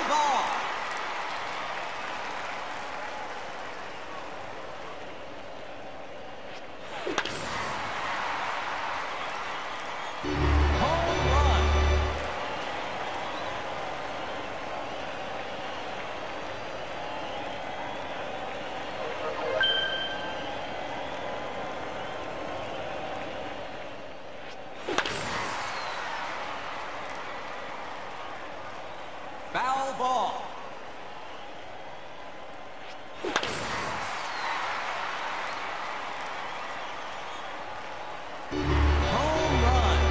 ball. Home run. Foul ball. Home run.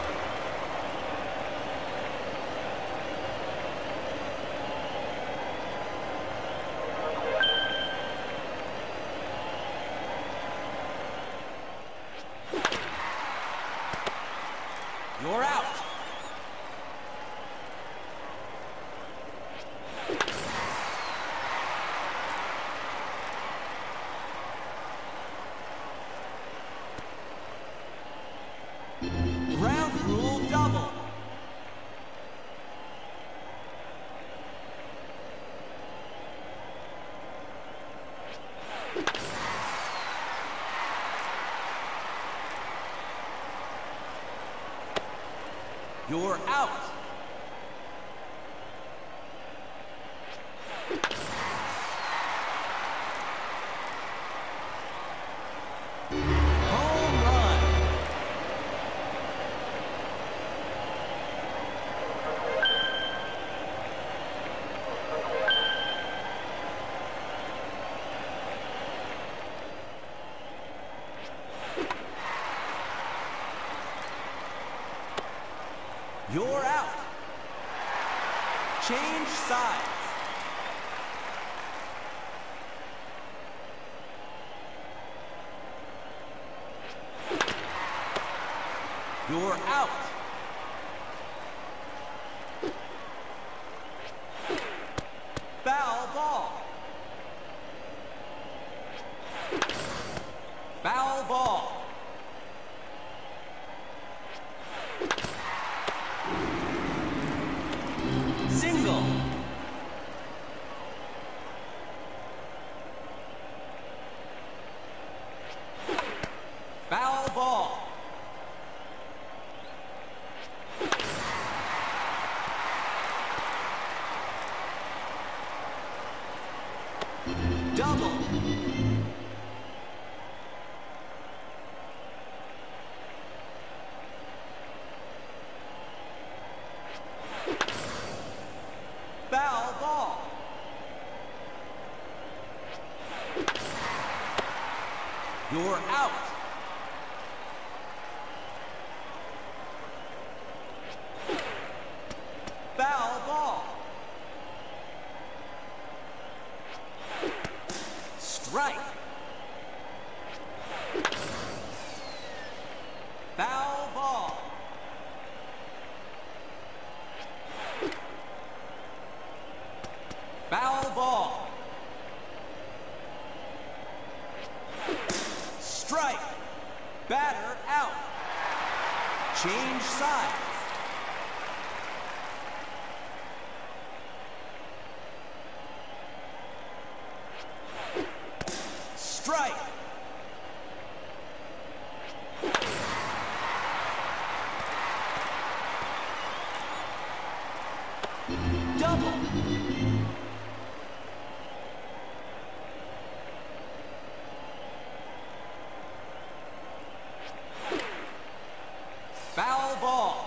You're out. Ground rule double. You're out. Home run. You're out. Change sides. You're out. Foul ball. Foul ball. Single. Foul ball. Double. Foul ball. You're out. Foul ball. Strike. Foul ball. Foul ball. Strike. Batter out. Change sides. Strike. Double. Foul ball.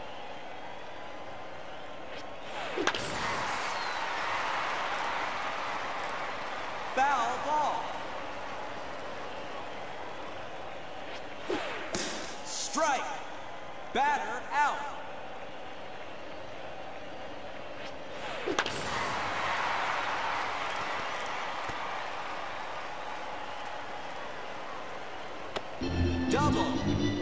Foul ball. Strike. Batter out. Double.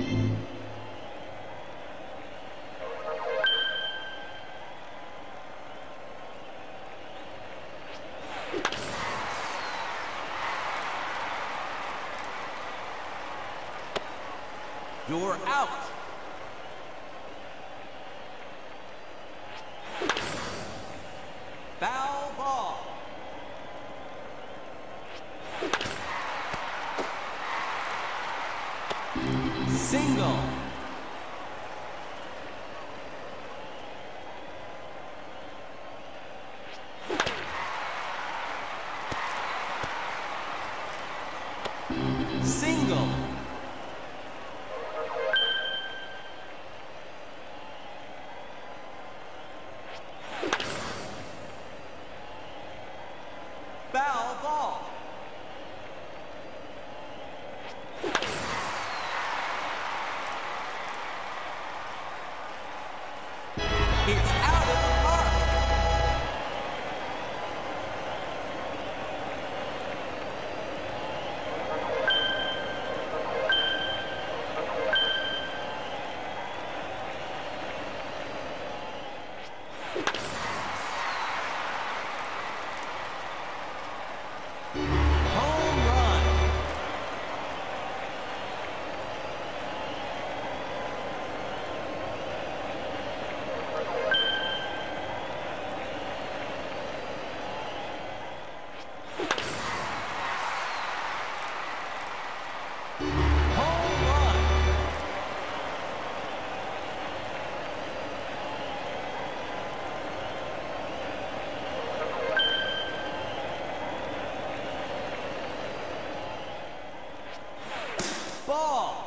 You're out. Foul ball. Single. Single. Foul ball. It's out of the park. Home run. Home run. Ball.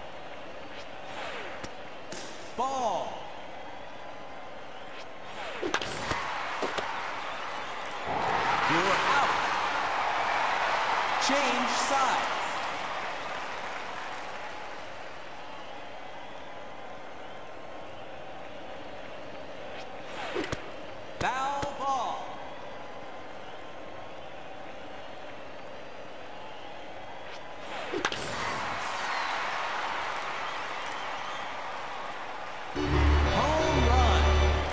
Ball. You're out. Change sides. Foul ball. Home run.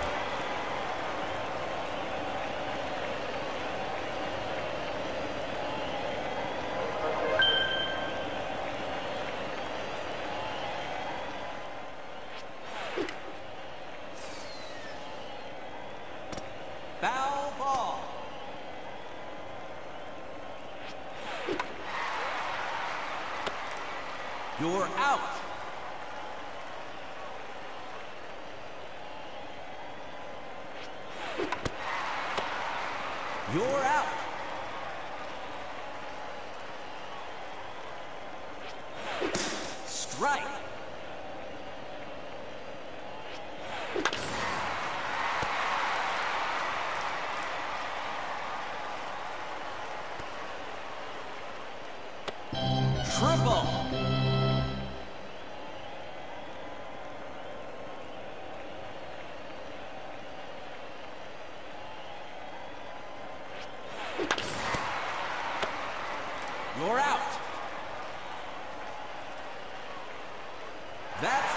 Foul ball. You're out. You're out. Strike. Triple. You're out. That's